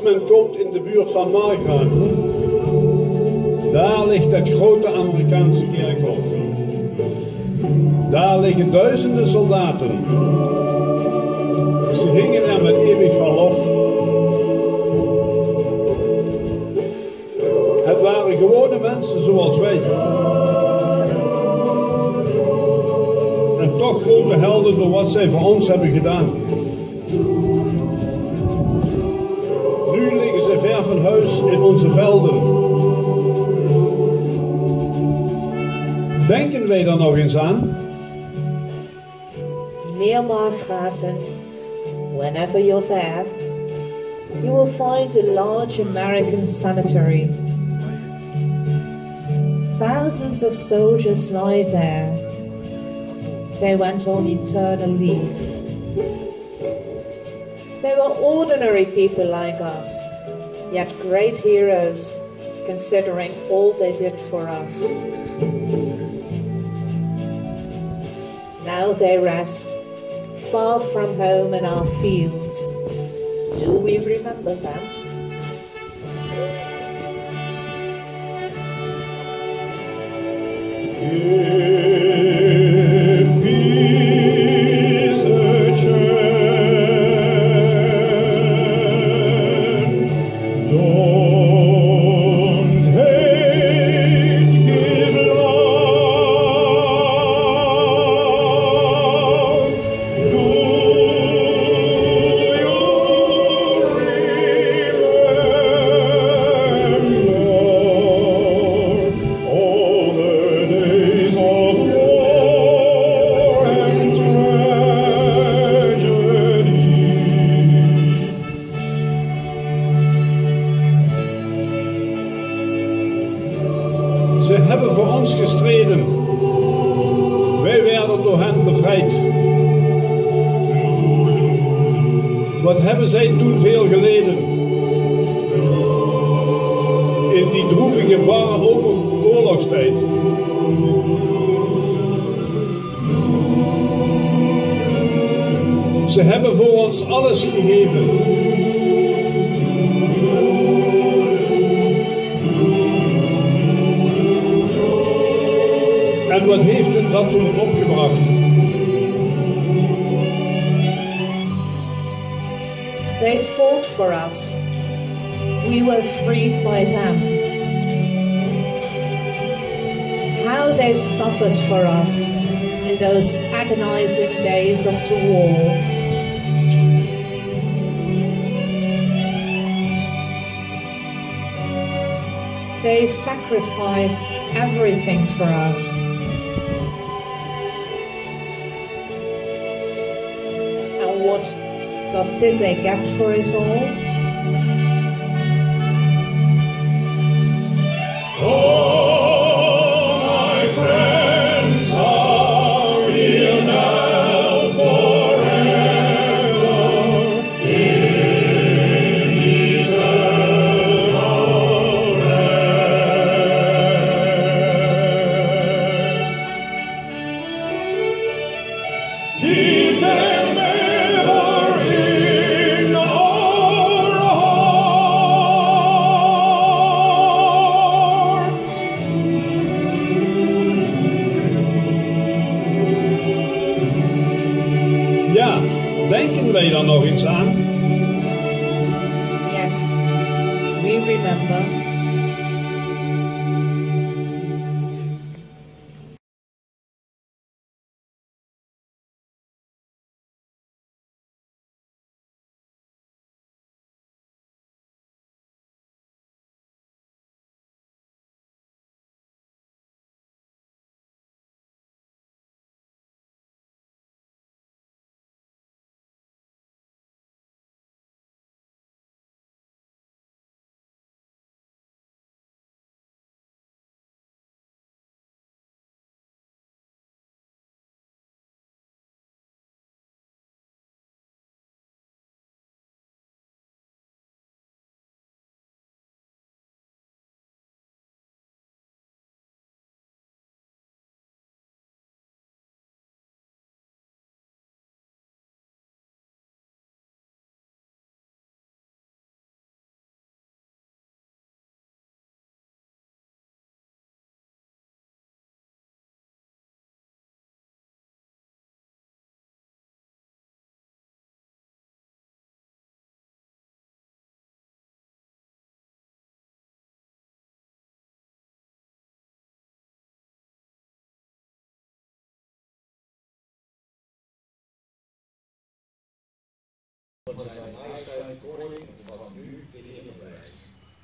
Als men komt in de buurt van Margraten, daar ligt het grote Amerikaanse kerkhof. Daar liggen duizenden soldaten. Ze gingen er met eeuwig verlof. Het waren gewone mensen zoals wij. En toch grote helden door wat zij voor ons hebben gedaan. Nu liggen ze ver van huis in onze velden. Denken wij daar nog eens aan? Near Margraten, whenever you're there, you will find a large American cemetery. Thousands of soldiers lie there. They went on eternal leave. They were ordinary people like us, yet great heroes, considering all they did for us. Now they rest, far from home in our fields. Do we remember them? Ze hebben voor ons gestreden. Wij werden door hen bevrijd. Wat hebben zij toen veel geleden? In die droevige, barre oorlogstijd. Ze hebben voor ons alles gegeven. En wat heeft u dat toen opgebracht? They fought for us. We were freed by them. How they suffered for us in those agonizing days of the war. They sacrificed everything for us. And what did they get for it all? Oh, my friends are here now forever in eternal rest. Keep them ever in our hearts. Ja, denken wij daar nog eens aan? Yes, we remember. van zijn majesteit koning van nu in eeuwig bewijs.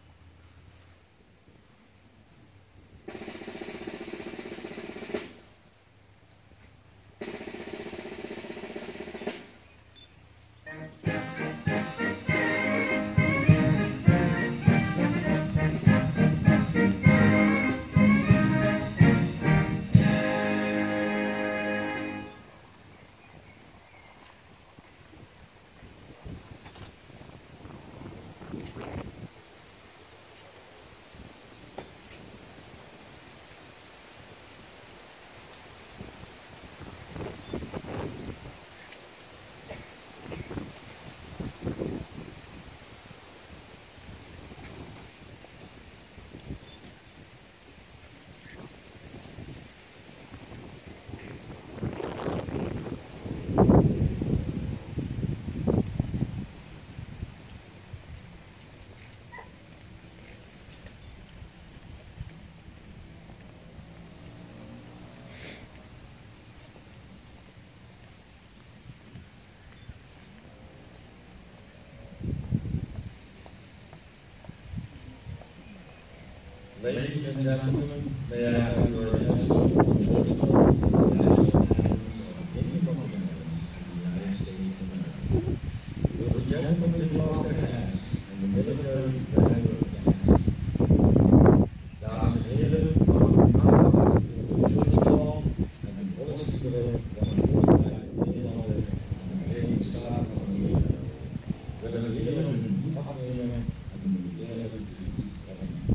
Ladies and gentlemen, may I have your attention to the church of the national anthems of the Kingdom of the Netherlands and the United States of America. Will the gentlemen disclose their hands and the military banner of the hands? Dames en heren, vanavond in de churchhall en de volksliederen van het Koninkrijk Nederland en de Verenigde Staten van Amerika willen de heren hun hoed afnemen en de militaire dienst opnemen.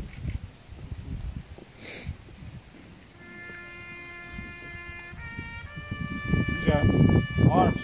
Arms.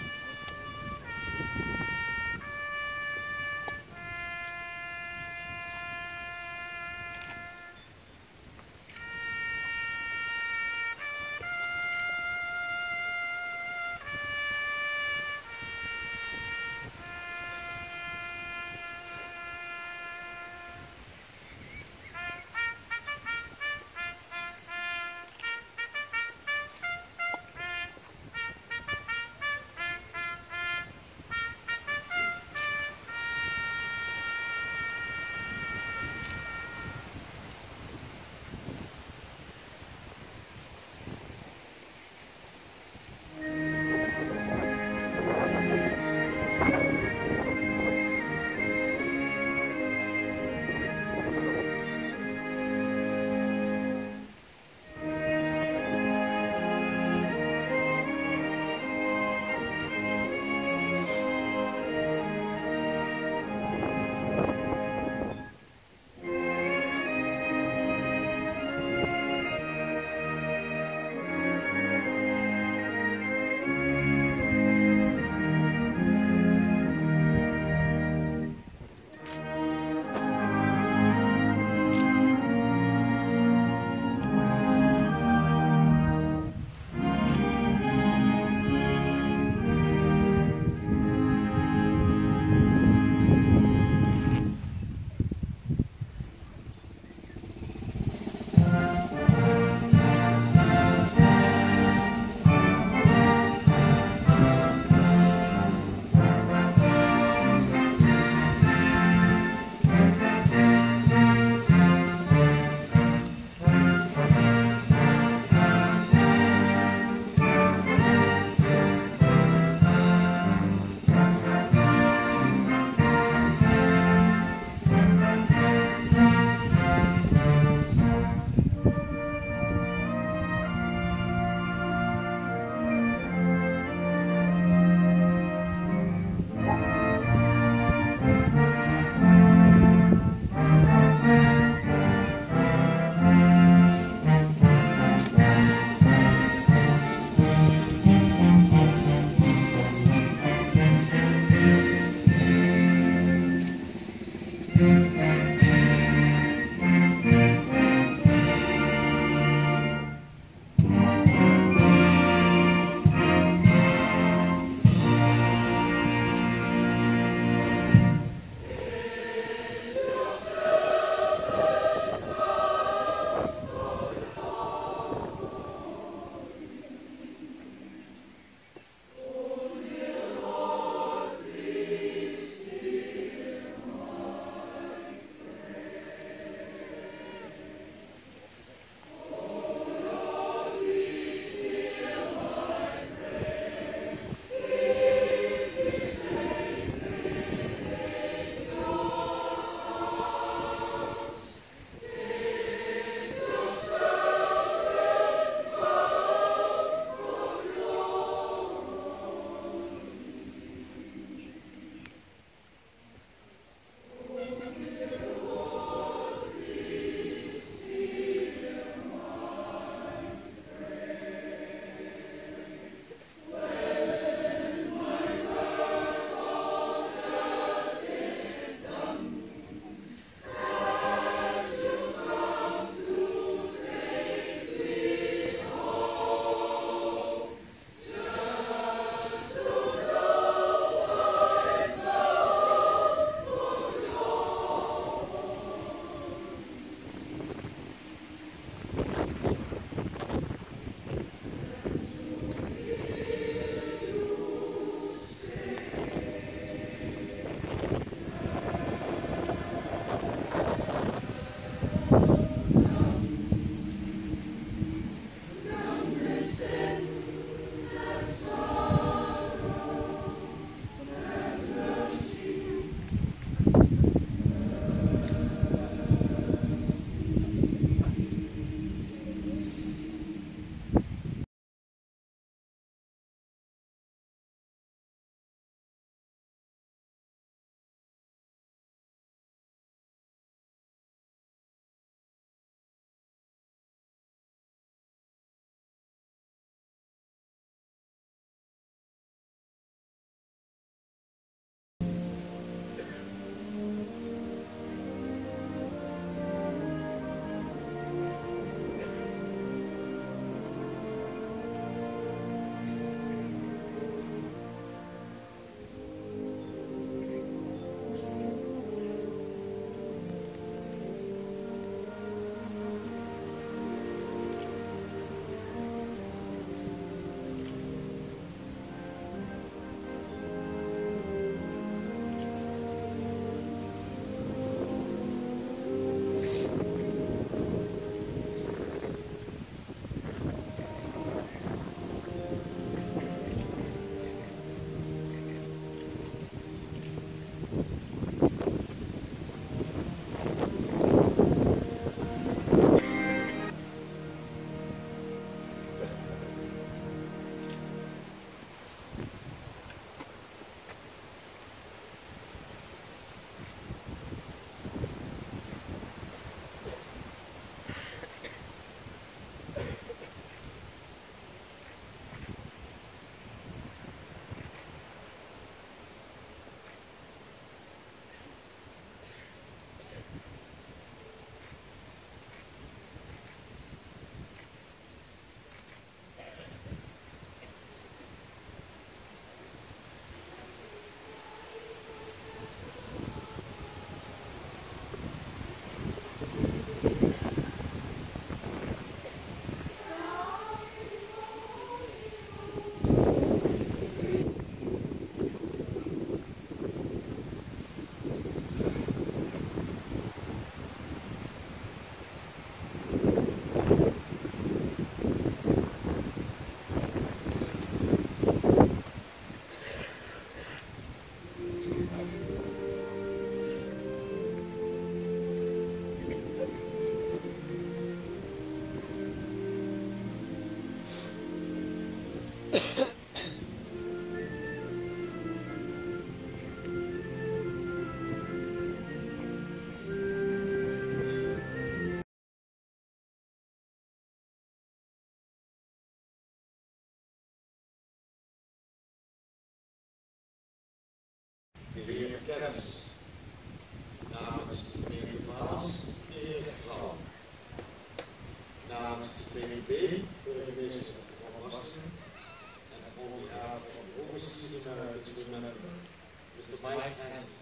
De heer Kennis, namens de gemeente Vaals, de heer Grauw. Namens de PVB, burgemeester Van Basten, en on behalf of the Overseas Americans Remember, Mr. Mike Hansen.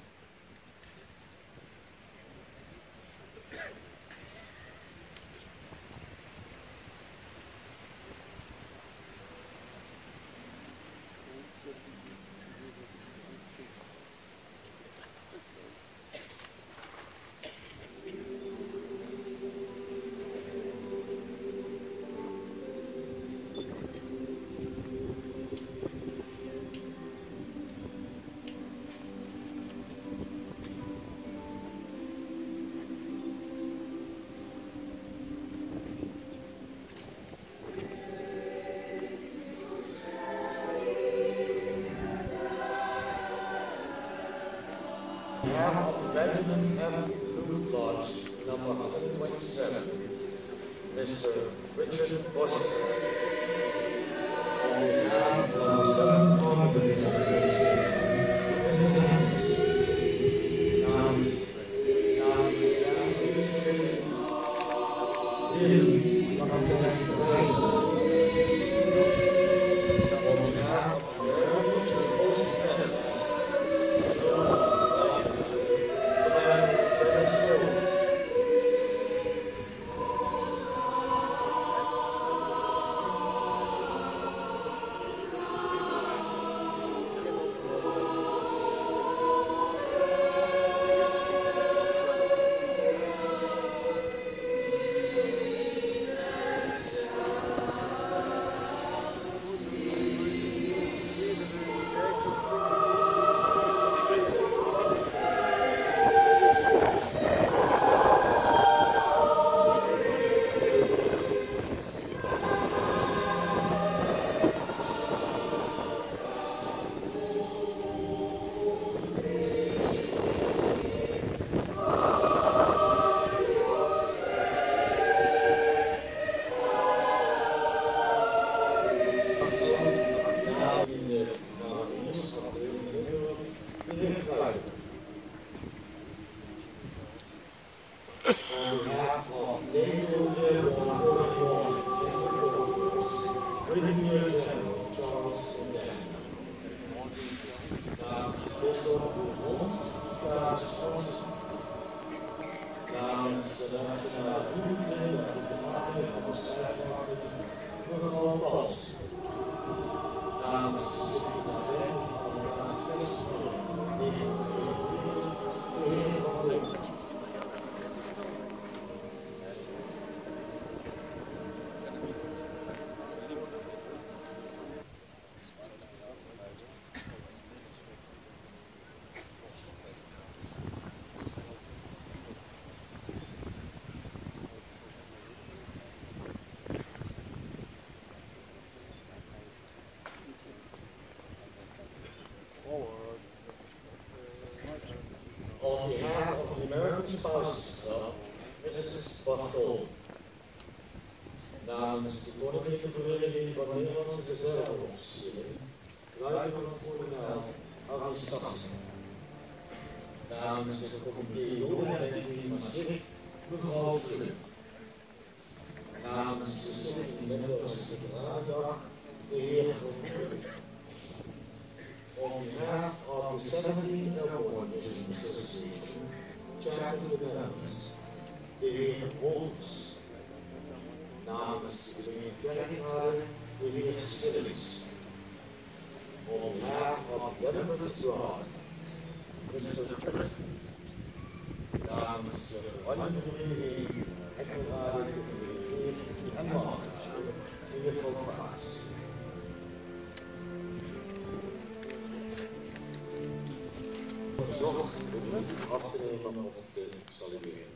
On behalf of the Benjamin F. Luke Lodge, number 127, Mr. Richard Bussett. On behalf of the 7th Congregation Association, Mr. Hanks. On behalf of the American Church Post Candidates, on behalf of NATO Airborne Early Warning Force, Brigadier General Charles Daniel. Namens Bisschop Bourmont, Vicaris Fransen. Namens de Nationale Vriendenkring der Veteranen van de strijdkrachten, mevrouw Pauls. Namens de Stichting Ardennen, Amerikaanse Grensverbinding, 1944, de heer Van Dijk. On behalf of the American Spouses Club, Mrs. Bartol. Namens de Koninklijke Vereniging van Nederlandse Reserveofficieren, luitenant-kolonel Harry Stassen. Namens het comité Jodenherdenking Maastricht, mevrouw Vlug. Namens de Stichting Limburgse Veteranendag, de heer Van Putten. On behalf of the 17th Airborne Vision Association, Chapter of the Netherlands, de heer Wolters. Namens de gemeente Kerkrade, de heer Schillings. On behalf of the Government Abroad, Mr. Griffin. Namens de Oranjevereniging, Ekkelrade, de heer en Markrade, de juffrouw Vaas. Zorg af te nemen of te salueren.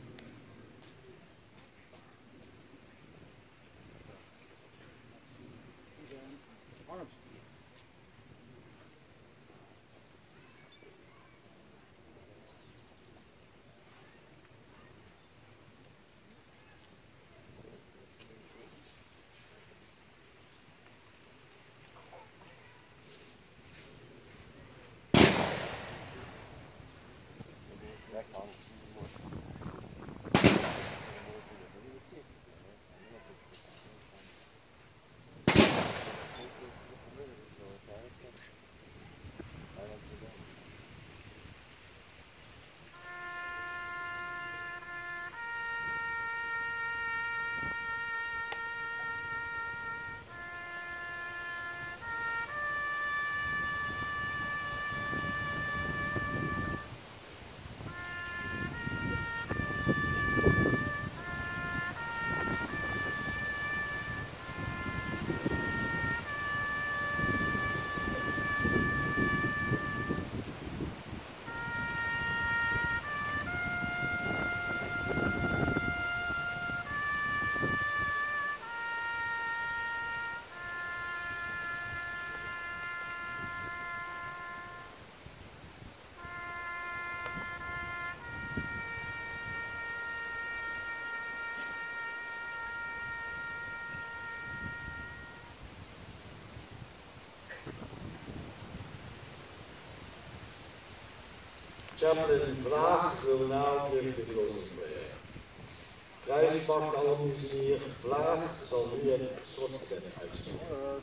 Chaplain Vraag will now give the closing prayer. Kruisbach Almoezenier Vraag zal nu het slotgebed uitspreken.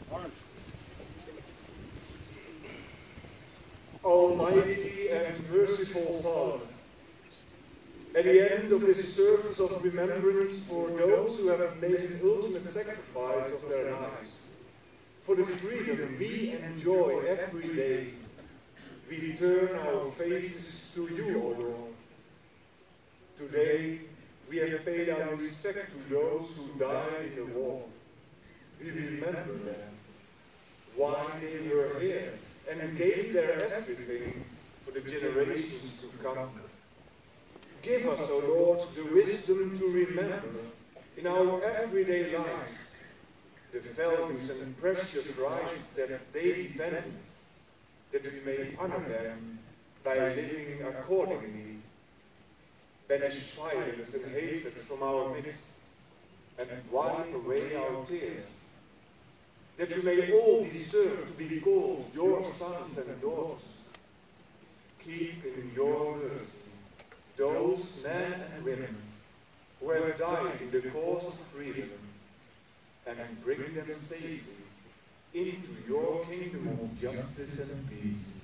Almighty and merciful Father, at the end of this service of remembrance for those who have made an ultimate sacrifice of their lives, for the freedom we enjoy every day, we turn our faces to you, O Lord. Today, we have paid our respect to those who died in the war. We remember them, why they were here, and gave their everything for the generations to come. Give us, O Lord, the wisdom to remember in our everyday lives the values and precious rights that they defended, that we may honor them by living accordingly, banish violence and hatred from our midst, and wipe away our tears, that we may all deserve to be called your sons and daughters. Keep in your mercy those men and women who have died in the cause of freedom, and bring them safely into your kingdom of justice and peace.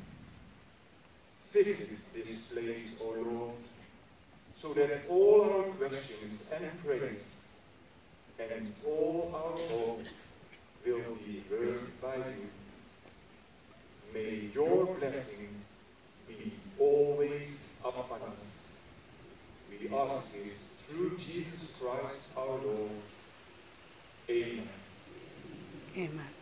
Visit this place, O Lord, so that all our questions and praise and all our hope will be heard by you. May your blessing be always upon us. We ask this through Jesus Christ our Lord. Amen. Amen.